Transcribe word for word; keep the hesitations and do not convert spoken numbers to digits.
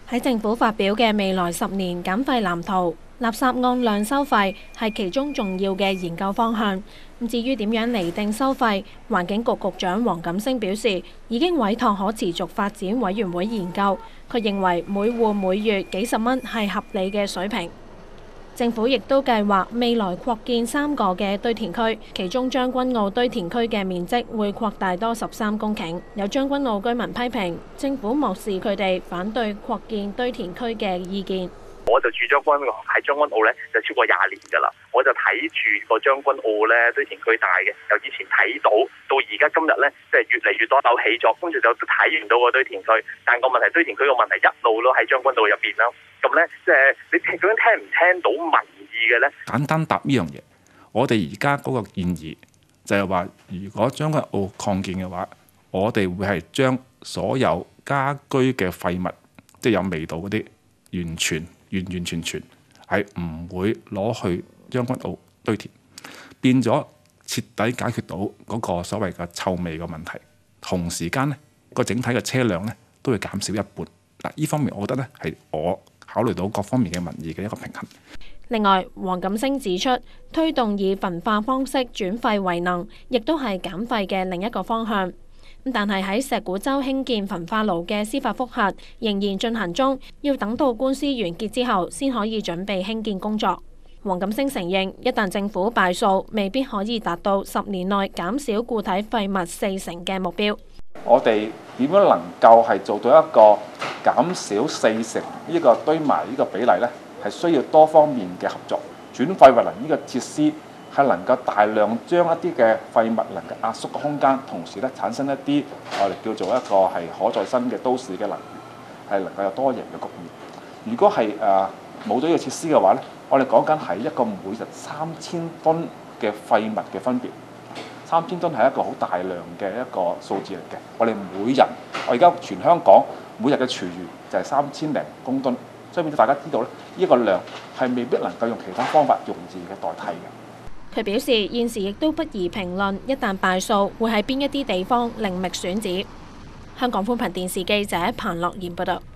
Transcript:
喺政府發表嘅未來十年減廢藍圖，垃圾按量收費係其中重要嘅研究方向。咁至於點樣釐定收費，環境局局長黃錦星表示，已經委託可持續發展委員會研究。佢認為每戶每月幾十蚊係合理嘅水平。政府亦都計劃未來擴建三個嘅堆填區，其中將軍澳堆填區嘅面積會擴大多十三公頃。有將軍澳居民批評政府漠視佢哋反對擴建堆填區嘅意見。 我就住將軍澳喺將軍澳咧，就超過廿年㗎啦。我就睇住個將軍澳咧堆填區大嘅，由以前睇到到而家今日咧，即係越嚟越多樓起咗，跟住就睇唔到個堆填區。但個問題，堆填區個問題一路都喺將軍澳入邊啦。咁咧，即係你究竟聽唔聽到民意嘅咧？ 簡單答呢樣嘢，我哋而家嗰個建議就係話，如果將軍澳擴建嘅話，我哋會係將所有家居嘅廢物，即係有味道嗰啲，完全完完全全係唔會攞去將軍澳堆填，變咗徹底解決到嗰個所謂嘅臭味嘅問題。同時間呢個整體嘅車輛呢都會減少一半。嗱，呢方面我覺得呢係我考慮到各方面嘅民意嘅一個平衡。 另外，黃錦星指出，推動以焚化方式轉廢為能，亦都係減廢嘅另一個方向。但係喺石鼓洲興建焚化爐嘅司法覆核仍然進行中，要等到官司完結之後，先可以準備興建工作。黃錦星承認，一旦政府敗訴，未必可以達到十年內減少固體廢物四成嘅目標。 我哋點樣能夠係做到一個減少四成呢個堆埋呢個比例呢？係需要多方面嘅合作。轉廢為能呢個設施係能夠大量將一啲嘅廢物能夠壓縮嘅空間，同時咧產生一啲我哋叫做一個係可再生嘅都市嘅能源，係能夠有多贏嘅局面。如果係誒冇咗呢個設施嘅話咧，我哋講緊係一個每日三千噸嘅廢物嘅分別。三千噸係一個好大量嘅一個數字嚟嘅。我哋每人，我而家全香港每日嘅廚餘就係三千零公噸，所以大家知道咧，呢個量係未必能夠用其他方法容易嘅代替嘅。 佢表示，現時亦都不宜評論，一旦敗訴會喺邊一啲地方另覓選址。香港寬頻電視記者彭樂妍報道。